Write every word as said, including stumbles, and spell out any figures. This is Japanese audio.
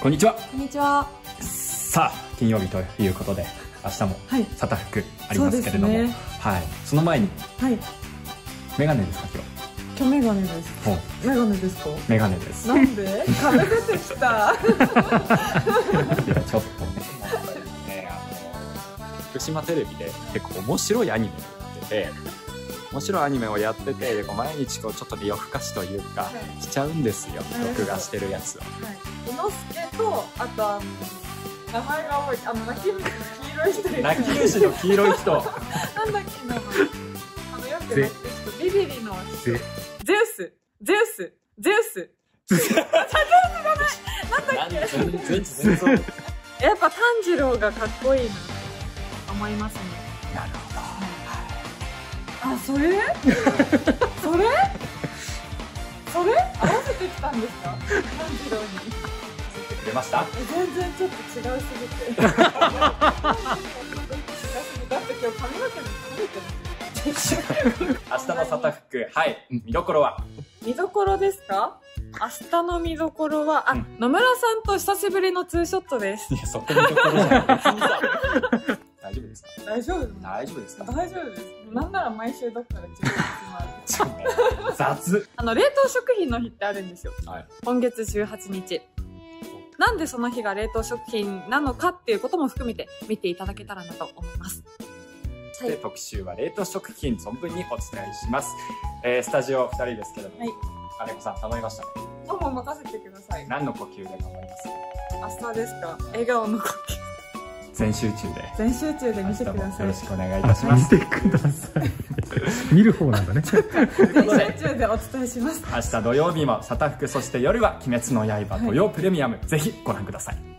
こんにちは。 こんにちは。 さあ金曜日ということで明日もサタフクありますけれども、はい、はい、その前に、はい、メガネですか今日。 今日メガネです。メガネですか。 メガネです。 なんで？壁出てきた。いやちょっとね、 あの福島テレビで結構面白いアニメをやってて、面白いアニメをやってて、でこう毎日こうちょっとね夜更かしというか、はい、しちゃうんですよ。録画してるやつを。はい、 伊之助とあとあの名前が多いあの泣き虫の黄色い人。 泣き虫の黄色い人。 なんだっけ名前。あのよく泣く人。ビビリの人。ゼウス、ゼウス、ゼウス。ゼウスじゃない。なんだっけ。やっぱ炭治郎がかっこいいなと思いますね。 なるほど。 あ、それ？それ？それ？合わせてきたんですか？炭治郎に。 出ました？ 全然ちょっと違うすぎて。だって今日髪の毛につけてる。 明日のサタフク、はい、見どころは？ 見どころですか？明日の見どころは、あ、うん、野村さんと久しぶりのツーショットです。 いや、そこ見どころじゃない。大丈夫ですか？ 大丈夫。 大丈夫ですか？ 大丈夫です。なんなら毎週どっかで違う日もある。雑。 あの冷凍食品の日ってあるんですよ。 はい、 今月じゅうはちにち。なんでその日が冷凍食品なのかっていうことも含めて見ていただけたらなと思います。 はい、で特集は冷凍食品存分にお伝えします。えー、スタジオふたりですけども、はい、金子さん頼みましたね。 どうも任せてください。 何の呼吸で頑張りますか？明日ですか？笑顔の呼吸。 全集中で。 全集中で見てください。 よろしくお願いいたします。 見てください。見る方なんだね。 全集中でお伝えします。 明日土曜日もサタフク、そして夜は鬼滅の刃土曜プレミアム、ぜひご覧ください。